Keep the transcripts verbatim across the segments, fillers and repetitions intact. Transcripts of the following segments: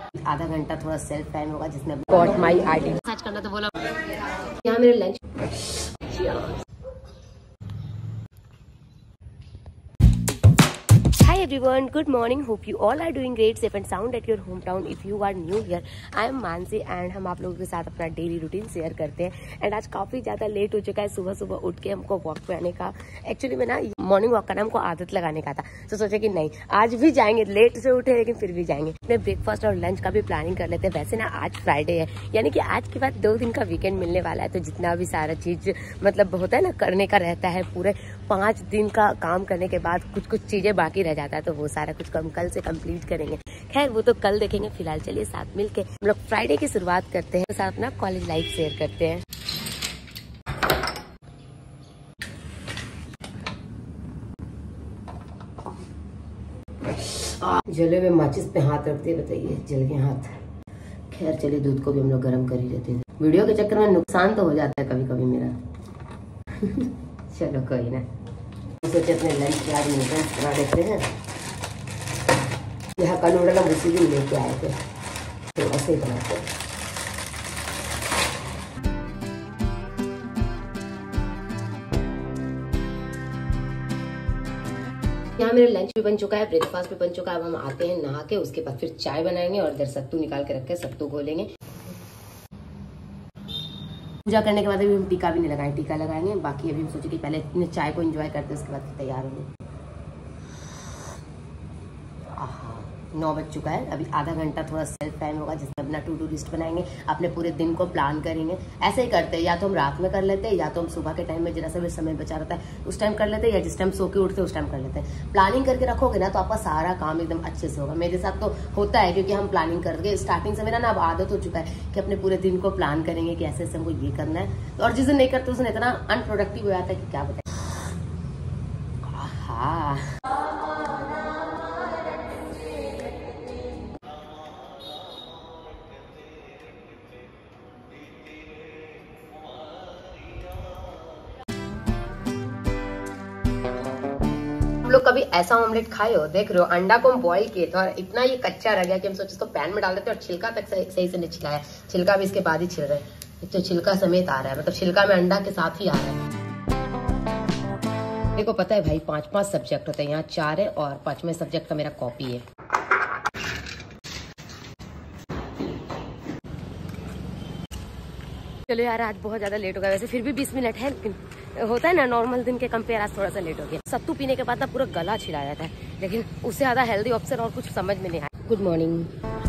आधा घंटा थोड़ा सेल्फ टाइम होगा जिसमें गॉट माई आईडी सर्च करना तो बोला यहाँ मेरे lunch. Hi everyone, good morning. Hope you all are doing great, safe and sound at your hometown. If you are new here, I am Mansi and हम आप लोगों के साथ अपना डेली रूटीन शेयर करते हैं। एंड आज काफी ज्यादा लेट हो चुका है, सुबह सुबह उठ के हमको वॉक पे आने का। एक्चुअली मैं ना मॉर्निंग वॉक करना हमको आदत लगाने का था, तो सोचा कि नहीं आज भी जाएंगे, लेट से उठे लेकिन फिर भी जाएंगे। अपने ब्रेकफास्ट और लंच का भी प्लानिंग कर लेते हैं। वैसे ना आज फ्राइडे है, यानी कि आज के बाद दो दिन का वीकेंड मिलने वाला है, तो जितना भी सारा चीज मतलब होता है ना करने का रहता है, पूरे पाँच दिन का काम करने के बाद कुछ कुछ चीजें बाकी रह जाता है, तो वो सारा कुछ हम कल से कंप्लीट करेंगे। खैर वो तो कल देखेंगे, फिलहाल चलिए साथ मिलके हम लोग फ्राइडे की शुरुआत करते हैं, साथ अपना कॉलेज लाइफ शेयर करते हैं। जले में माचिस पे हाथ रखते बताइए, जल के हाथ। खैर चलिए दूध को भी हम लोग गर्म कर ही लेते हैं। वीडियो के चक्कर में नुकसान तो हो जाता है कभी कभी मेरा। चलो कोई ना, सोचे अपने लंच के आज नूडल्स बना देते हैं। यहाँ का नूडल हम उसी दिन लेके आए थे, तो ऐसे ही बनाते हैं। यहाँ मेरा लंच भी बन चुका है, ब्रेकफास्ट भी बन चुका है। अब हम आते हैं नहा के, उसके बाद फिर चाय बनाएंगे और इधर सत्तू निकाल के रख के सत्तू घोलेंगे। पूजा करने के बाद अभी हम टीका भी नहीं लगाएंगे, टीका लगाएंगे। बाकी अभी हम सोचे कि पहले चाय को एंजॉय करते हैं, उसके बाद तैयार होंगे। नौ बज चुका है, अभी आधा घंटा थोड़ा सेल्फ टाइम होगा जिसमें अपना टू डू लिस्ट बनाएंगे, अपने पूरे दिन को प्लान करेंगे। ऐसे ही करते हैं, या तो हम रात में कर लेते हैं, या तो हम सुबह के टाइम में जरा सा भी समय बचा रहता है उस टाइम कर लेते हैं, या जिस टाइम सो के उठते हैं उस टाइम कर लेते हैं। प्लानिंग करके रखोगे ना तो आपका सारा काम एकदम अच्छे से होगा। मेरे साथ तो होता है, क्योंकि हम प्लानिंग करके स्टार्टिंग से मेरा ना अब आदत हो चुका है कि अपने पूरे दिन को प्लान करेंगे कि ऐसे ऐसे हमको ये करना है, और जिस दिन नहीं करते उस दिन इतना अनप्रोडक्टिव हो जाता है कि क्या बताए। हाँ लोग कभी ऐसा ऑमलेट खाए हो? देख रहे हो, अंडा को हम बॉईल किए थे और इतना ये कच्चा रह गया कि हम सोचे इसको पैन में डाल देते, और छिलका तक सही, सही से नहीं छिलाया। छिलका भी इसके बाद ही छिल रहा है, तो छिलका समेत आ रहा है, मतलब छिलका में अंडा के साथ ही आ रहा है। देखो पता है भाई, पांच पांच सब्जेक्ट होते हैं, यहाँ चार है और पांचवें सब्जेक्ट का मेरा कॉपी है। चलो यार आज बहुत ज्यादा लेट हो गया, वैसे फिर भी बीस मिनट है, लेकिन होता है ना नॉर्मल दिन के कंपेयर आज थोड़ा सा लेट हो गया। सत्तू पीने के बाद ना पूरा गला छिला जाता है, लेकिन उससे ज्यादा हेल्दी ऑप्शन और कुछ समझ में नहीं आया। Good morning.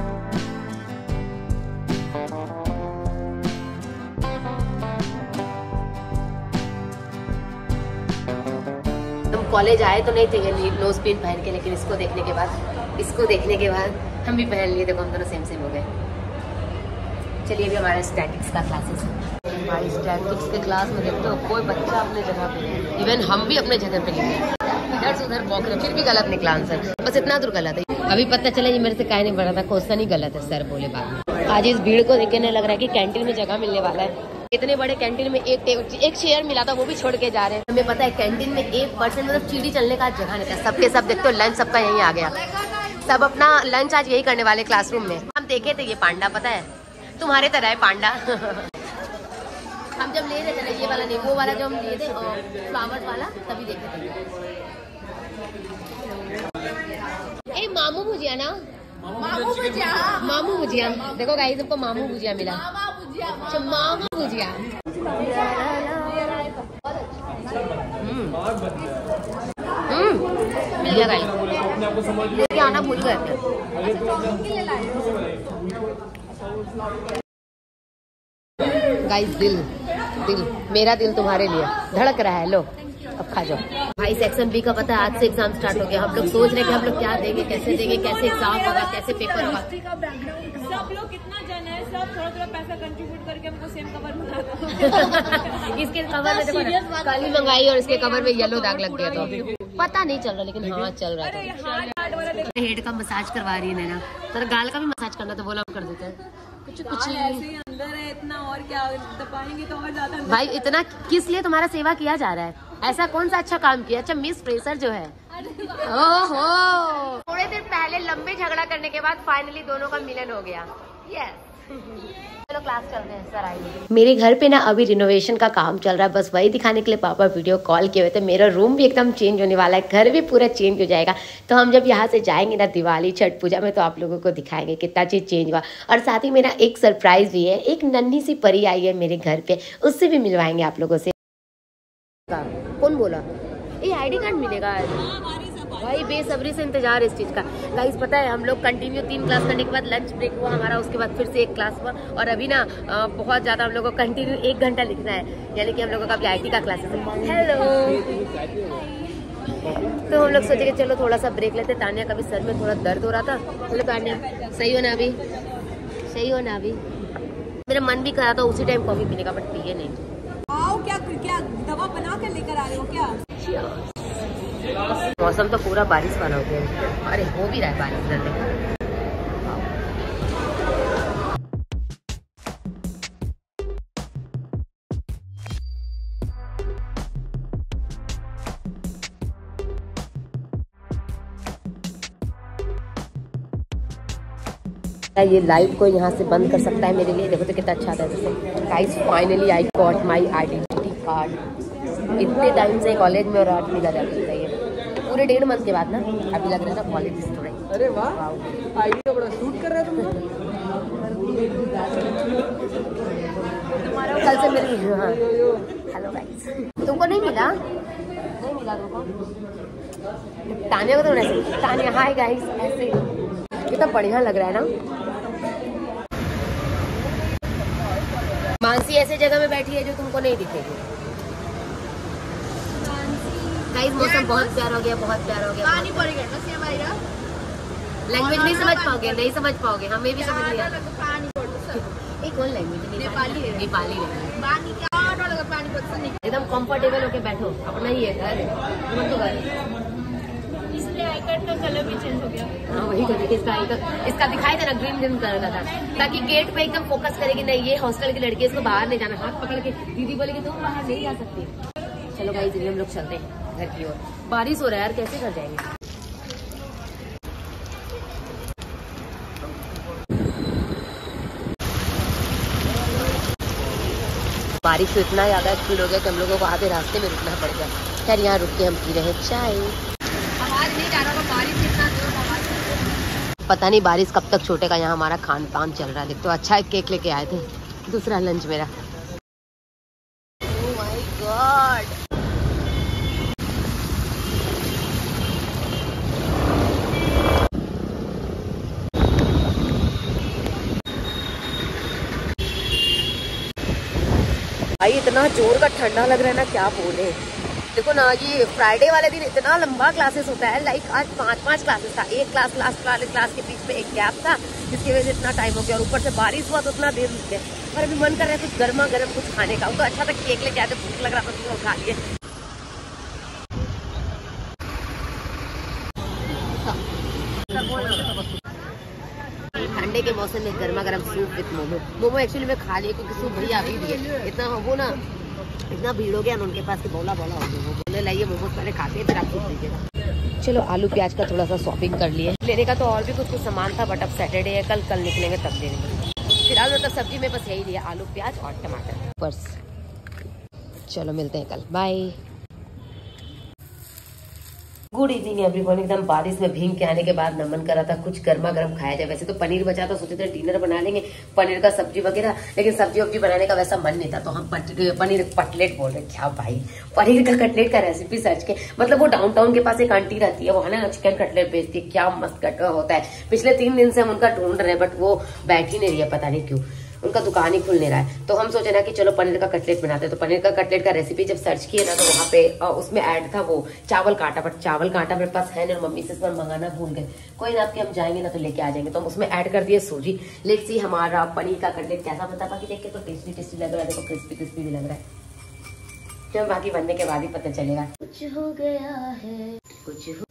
हम कॉलेज आए तो नहीं थे नोज पिन पहन के, लेकिन इसको देखने के बाद इसको देखने के बाद हम भी पहन लिए। देखो हम दोनों सेम सेम हो गए। चलिए अभी हमारे स्टैटिक्स का क्लासेस है। भाई स्टैटिक्स के क्लास में देखते हो कोई बच्चा अपने जगह पे नहीं, इवन हम भी अपने जगह पे नहीं है, इधर से उधर भौंक रहे, फिर भी गलत निकला आंसर, बस इतना दूर गलत है। अभी पता चला ये मेरे से काहे नहीं बढ़ा था, क्वेश्चन ही गलत है, सर बोले बाद में। आज इस भीड़ को देखने लग रहा है कि कैंटीन में जगह मिलने वाला है। इतने बड़े कैंटीन में एक एक शेयर मिला था, वो भी छोड़ के जा रहे हैं। हमें पता है कैंटीन में एक परसेंट मतलब चीटी चलने का जगह नहीं था। सबके सब देखते हो लंच सबका यहीं आ गया, सब अपना लंच आज यही करने वाले क्लासरूम में। हम देखे थे ये पांडा, पता है तुम्हारे तरह है पांडा। हम जब ले रहे थे ना ये वाला नहीं, वो वाला जो हम लिए थे फ्लावर्स वाला, तभी देखे थे। ए मामू भुजिया ना, मामू भुजिया, मामू भुजिया। देखो गाइस सबको मामू भुजिया मिला, अच्छा मामू भुजिया। हम्म मिल गया गाइस, लेके आना भूल गए थे। गाइस दिल दिल मेरा दिल तुम्हारे लिए धड़क रहा है, लो अब खा जाओ। भाई सेक्शन बी का पता है आज से एग्जाम स्टार्ट हो गया। हम लोग सोच रहे हैं कि हम लोग क्या देंगे, कैसे देंगे, कैसे एग्जाम होगा, कैसे पेपर होगा। सब लोग कितना जन है, सब थोड़ा थोड़ा पैसा कंट्रीब्यूट करके हमको सेम कवर बना दो। इसके कवर में देखो काली मंगाई और इसके कवर में येलो दाग लग गया, तो पता नहीं चल रहा, लेकिन हाँ चल रहा है। हेड का मसाज करवा रही है नैना, तो गाल का भी मसाज करना तो बोला कर देते हैं। कुछ कुछ अंदर है इतना, और क्या दबाएंगे तो और ज्यादा। भाई इतना किस लिए तुम्हारा सेवा किया जा रहा है? ऐसा कौन सा अच्छा काम किया? अच्छा मिस फ्रेशर जो है ओहो, थोड़े देर पहले लंबे झगड़ा करने के बाद फाइनली दोनों का मिलन हो गया। यस चलो क्लास चलते हैं। सर आइए। मेरे घर पे ना अभी रिनोवेशन का काम चल रहा है, बस वही दिखाने के लिए पापा वीडियो कॉल किए हुए थे। मेरा रूम भी एकदम चेंज होने वाला है, घर भी पूरा चेंज हो जाएगा। तो हम जब यहाँ से जाएंगे ना दिवाली छठ पूजा में, तो आप लोगों को दिखाएंगे कितना चीज़ चेंज हुआ। और साथ ही मेरा एक सरप्राइज भी है, एक नन्ही सी परी आई है मेरे घर पे, उससे भी मिलवाएंगे आप लोगों से। कौन बोला ये आई डी कार्ड मिलेगा? भाई बेसब्री से इंतजार इस चीज़ का। गाइस पता है हम लोग कंटिन्यू तीन क्लास करने के बाद लंच ब्रेक हुआ हमारा, उसके बाद फिर से एक क्लास हुआ, और अभी ना बहुत ज़्यादा हम लोग को कंटिन्यू एक घंटा लिखना है, यानी कि हम लोगों का भी आई टी का क्लासेस है। हेलो, तो हम लोग सोचे कि चलो थोड़ा सा ब्रेक लेते। तानिया का भी सर में थोड़ा दर्द हो रहा था। बोलो तानिया सही हो ना अभी, सही हो ना अभी? मेरा मन भी कर रहा था उसी टाइम कॉफी पीने का, बट पिए नहीं। आओ, क्या क्या दवा बना कर लेकर आ रहे हो क्या? मौसम तो पूरा बारिश वाला हो गया। अरे हो भी रहा है बारिश जल्दी। ये लाइट को यहाँ से बंद कर सकता है मेरे लिए, देखो तो कितना अच्छा था। जैसे guys finally I got my identity card. इतने टाइम से कॉलेज में और आज मिला जाता है ये पूरे डेढ़ मंथ के बाद ना। अभी लग रहा है ना कॉलेज थोड़े। अरे वाह, आईडी तो बड़ा शूट कर रहा है तुम लोग। तुम्हारा कल से मेरी। हाँ हेलो गाइस, तुमको नहीं मिला? नहीं मिला तुमको? तानिया को तो ऐसे। तानिया हाय गाइस, ऐसे कितना बढ़िया लग रहा है ना। मानसी ऐसे जगह में बैठी है जो तुमको नहीं दिखेगी। गाइस मौसम बहुत प्यारा हो गया, बहुत प्यारा हो गया। लैंग्वेज नहीं समझ पाओगे, नहीं समझ पाओगे, हमें भी समझ नहीं आता। एक कौन लैंग्वेज? नेपाली है। नेपाली लैंग्वेज एकदम कंफर्टेबल होके बैठो, अपना ही है घर, तो घर। इसलिए आई कार्ड का कलर भी चेंज हो गया। हाँ वही तो, इसका इसका दिखाई देना ग्रीन ग्रीन कलर का था, ताकि गेट पे एकदम फोकस करेगी नहीं ये हॉस्टल की लड़की, इसको बाहर नहीं जाना। हाथ पकड़ के दीदी बोलेगी तुम बाहर नहीं जा सकती। चलो गाइस हम लोग चलते हैं घर की ओर। बारिश हो रहा है यार, कैसे घर जाएंगे? बारिश तो इतना ज्यादा स्पीड हो गया कि हम लोगों को आधे रास्ते में रुकना पड़ गया। खैर यहाँ रुक के हम पी रहे हैं चाय। आवाज नहीं जा रहा, बारिश इतना जोर आवाज। पता नहीं बारिश कब तक छूटेगा। यहाँ हमारा खान पान चल रहा है, देख तो अच्छा है। केक लेके आए थे, दूसरा लंच मेरा। ओह माय गॉड, भाई इतना जोर का ठंडा लग रहा है ना, क्या बोले। देखो ना ये फ्राइडे वाले दिन इतना लंबा क्लासेस होता है, लाइक आज पांच पांच क्लासेस था। एक क्लास लास्ट वाले क्लास के बीच में एक गैप था, जिसकी वजह से इतना टाइम हो गया, और ऊपर से बारिश हुआ तो इतना देर रुक गया। पर अभी मन कर रहा है कुछ गर्मा गर्म कुछ खाने का। तो अच्छा था केक लेके आए थे, भूख लग रहा था तो खा लिए। ठंडे के मौसम में गर्मा गर्म soup with momo. Momo actually मैं खा लिया क्योंकि सूप भैया अभी दिए। इतना वो ना इतना भीड़ हो गया ना उनके पास, बोला बोला हो गया। वो बोले लाइए मोमोज पहले खाते हैं फिर आप सूप दीजिएगा। चलो आलू प्याज का थोड़ा सा शॉपिंग कर लिए। लेने का तो और भी कुछ कुछ सामान था, बट अब सैटरडे है, कल कल निकलेंगे तब लेंगे। फिलहाल मतलब सब्जी में बस यही लिया, आलू प्याज और टमाटर बस। चलो मिलते हैं कल, बाय। Good evening everyone. एकदम बारिश में भीग के आने के बाद नमन करा था कुछ गर्मा गर्म खाया जाए। वैसे तो पनीर बचा था, सोचे थे डिनर बना लेंगे पनीर का सब्जी वगैरह, लेकिन सब्जी वब्जी बनाने का वैसा मन नहीं था, तो हम पनीर कटलेट बोल रहे। क्या भाई, पनीर का कटलेट का रेसिपी सर्च के, मतलब वो डाउनटाउन के पास एक आंटी रहती है, वो है ना चिकन कटलेट बेचती है, क्या मस्त कट होता है। पिछले तीन दिन से हम उनका ढूंढ रहे हैं, बट वो बैठ ही नहीं रही है, पता नहीं क्यों, उनका दुकान ही खुल नहीं रहा है। तो हम सोचे ना कि चलो पनीर का कटलेट बनाते हैं। तो पनीर का कटलेट का रेसिपी जब सर्च किए ना, तो वहाँ पे उसमें ऐड था वो चावल का आटा, बट चावल का आटा मेरे पास है नहीं, मम्मी से इस बार मंगाना भूल गए। कोई ना, आपके हम जाएंगे ना तो लेके आ जाएंगे। तो हम उसमें ऐड कर दिए सूजी। लेट्स सी हमारा पनीर का कटलेट कैसा बनता है। बाकी देख के तो टेस्टी टेस्टी लग रहा है, देखो क्रिस्पी क्रिस्पी भी लग रहा है। तो बाकी बनने के बाद ही पता चलेगा। कुछ हो गया है, कुछ हो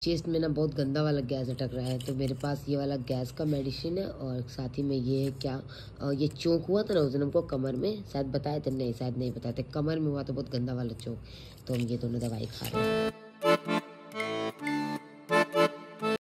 चेस्ट में ना बहुत गंदा वाला गैस अटक रहा है, तो मेरे पास ये वाला गैस का मेडिसिन है और साथ ही में ये है क्या आ, ये चोक हुआ था ना उस दिन हमको कमर में, शायद बताए थे, नहीं शायद नहीं बताए थे, कमर में हुआ था बहुत गंदा वाला चोक, तो हम ये दोनों दवाई खा रहे हैं।